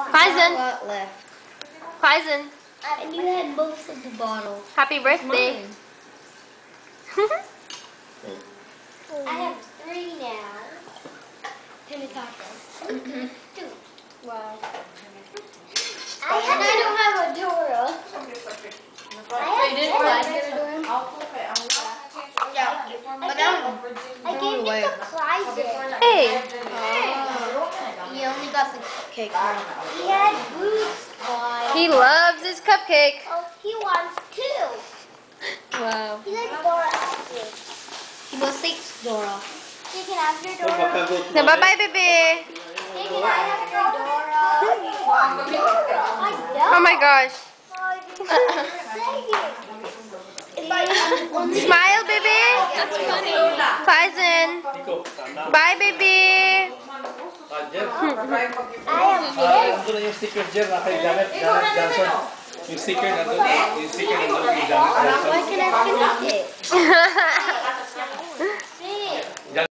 Klyzen. What left? Klyzen. And you had most of the bottle. Happy birthday. I have 3 now. Two. Wow. I don't have a Dora. I gave it to Klyzen. Hey. He only got the cupcake. He had boots on. He loves his cupcake. Oh, he wants 2. Wow. He likes Dora too. He must take Dora. You can have your Dora. Na bye-bye, baby. You can have your Dora. Oh my gosh. Smile, baby. That's funny. Klyzen. Bye, baby. Nandun na yung sticker dyan na kay Janet Johnson. Yung sticker nandun. Yung sticker nandun kay Janet Johnson. Why can I finish it?